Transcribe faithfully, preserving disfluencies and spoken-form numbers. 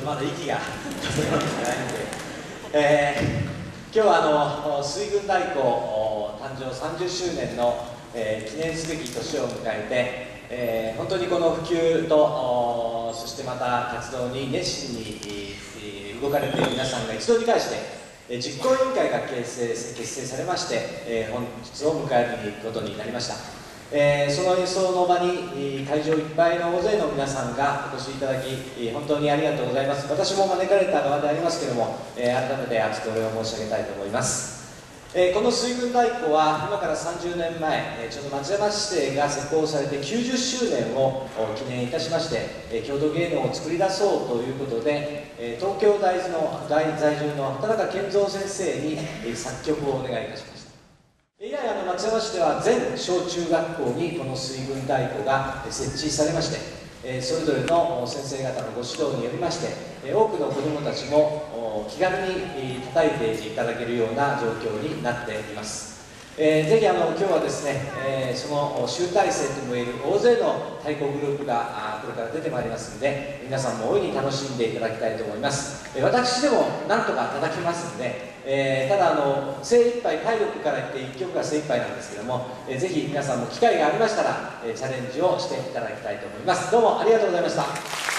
まだ息が整ってないので、えー、今日はあの水軍太鼓誕生さんじゅっしゅうねんの、えー、記念すべき年を迎えて、えー、本当にこの普及とそしてまた活動に熱心に、えー、動かれている皆さんが一堂に会して、えー、実行委員会が結成結成されまして、えー、本日を迎えることになりました。えー、その演奏の場に会場いっぱいの大勢の皆さんがお越しいただき本当にありがとうございます。私も招かれた側でありますけれども、えー、改めて厚くお礼を申し上げたいと思います。えー、この水軍太鼓は今からさんじゅうねんまえ、ちょうど松山市政が施行されてきゅうじゅっしゅうねんを記念いたしまして、郷土芸能を作り出そうということで、東京大豆の大在住の畑中健三先生に作曲をお願いいたしました。以来、あの松山市では全小中学校にこの水軍太鼓が設置されまして、それぞれの先生方のご指導によりまして、多くの子どもたちも気軽に叩いていただけるような状況になっています。えー、ぜひあの今日はですね、えー、その集大成ともいえる大勢の太鼓グループがこれから出てまいりますので、皆さんも大いに楽しんでいただきたいと思います。えー、私でもなんとか叩きますので、えー、ただあの精一杯体力から言っていっきょくが精一杯なんですけども、えー、ぜひ皆さんも機会がありましたら、えー、チャレンジをしていただきたいと思います。どうもありがとうございました。